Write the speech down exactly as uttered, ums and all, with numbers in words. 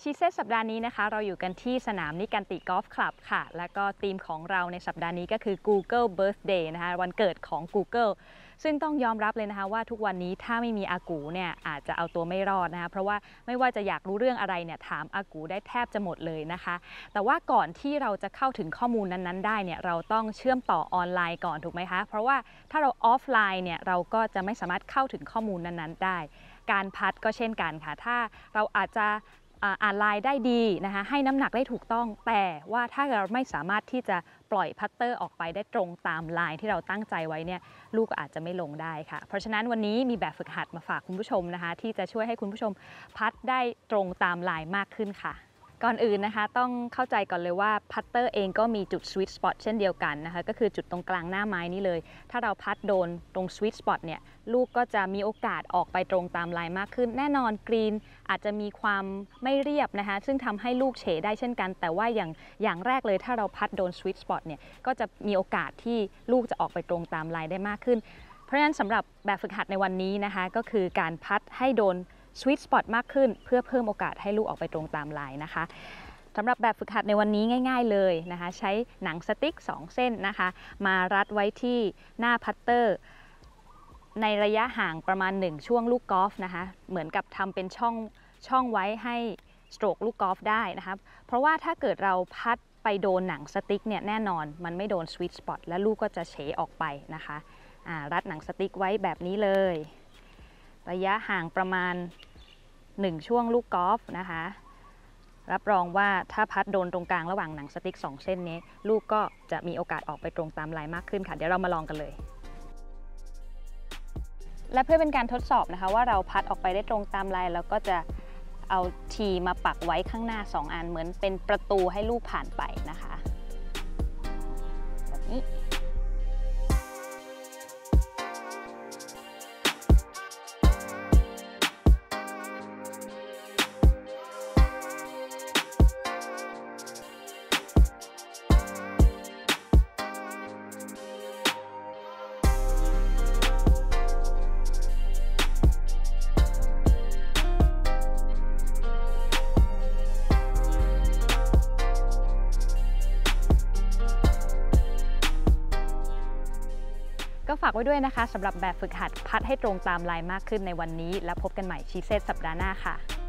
ชีเซตสัปดาห์นี้นะคะเราอยู่กันที่สนามนิกันติกอล์ฟคลับค่ะแล้วก็ธีมของเราในสัปดาห์นี้ก็คือ Google Birthday นะคะวันเกิดของ Google ซึ่งต้องยอมรับเลยนะคะว่าทุกวันนี้ถ้าไม่มีอากูเนี่ยอาจจะเอาตัวไม่รอดนะคะเพราะว่าไม่ว่าจะอยากรู้เรื่องอะไรเนี่ยถามอากูได้แทบจะหมดเลยนะคะแต่ว่าก่อนที่เราจะเข้าถึงข้อมูลนั้นๆได้เนี่ยเราต้องเชื่อมต่อออนไลน์ก่อนถูกไหมคะเพราะว่าถ้าเราออฟไลน์เนี่ยเราก็จะไม่สามารถเข้าถึงข้อมูลนั้นๆได้การพัดก็เช่นกันค่ะถ้าเราอาจจะอ่านลายได้ดีนะคะให้น้ำหนักได้ถูกต้องแต่ว่าถ้าเราไม่สามารถที่จะปล่อยพัตเตอร์ออกไปได้ตรงตามลายที่เราตั้งใจไว้เนี่ยลูกอาจจะไม่ลงได้ค่ะเพราะฉะนั้นวันนี้มีแบบฝึกหัดมาฝากคุณผู้ชมนะคะที่จะช่วยให้คุณผู้ชมพัดได้ตรงตามลายมากขึ้นค่ะก่อนอื่นนะคะต้องเข้าใจก่อนเลยว่าพัตเตอร์เองก็มีจุดสวีทสปอตเช่นเดียวกันนะคะก็คือจุดตรงกลางหน้าไม้นี้เลยถ้าเราพัดโดนตรงสวีทสปอตเนี่ยลูกก็จะมีโอกาสออกไปตรงตามลายมากขึ้นแน่นอนกรีนอาจจะมีความไม่เรียบนะคะซึ่งทำให้ลูกเฉได้เช่นกันแต่ว่าอย่างอย่างแรกเลยถ้าเราพัดโดนสวีทสปอตเนี่ยก็จะมีโอกาสที่ลูกจะออกไปตรงตามลายได้มากขึ้นเพราะฉะนั้นสำหรับแบบฝึกหัดในวันนี้นะคะก็คือการพัดให้โดนสวีทสปอตมากขึ้นเพื่อเพิ่มโอกาสให้ลูกออกไปตรงตามลายนะคะสำหรับแบบฝึกหัดในวันนี้ง่ายๆเลยนะคะใช้หนังสติ๊กสองเส้นนะคะมารัดไว้ที่หน้าพัตเตอร์ในระยะห่างประมาณหนึ่งช่วงลูกกอล์ฟนะคะเหมือนกับทำเป็นช่องช่องไว้ให้สโตรกลูกกอล์ฟได้นะคะเพราะว่าถ้าเกิดเราพัดไปโดนหนังสติ๊กเนี่ยแน่นอนมันไม่โดนสวีทสปอตและลูกก็จะเฉออกไปนะคะรัดหนังสติ๊กไว้แบบนี้เลยระยะห่างประมาณหนึ่งช่วงลูกกอล์ฟนะคะรับรองว่าถ้าพัดโดนตรงกลางระหว่างหนังสติ๊กสองเส้นนี้ลูกก็จะมีโอกาสออกไปตรงตามลายมากขึ้นค่ะเดี๋ยวเรามาลองกันเลยและเพื่อเป็นการทดสอบนะคะว่าเราพัดออกไปได้ตรงตามลายเราก็จะเอาทีมาปักไว้ข้างหน้าสองอันเหมือนเป็นประตูให้ลูกผ่านไปนะคะแบบนี้ก็ฝากไว้ด้วยนะคะสำหรับแบบฝึกหัดพัดให้ตรงตามลายมากขึ้นในวันนี้แล้วพบกันใหม่ชีเซตสัปดาห์หน้าค่ะ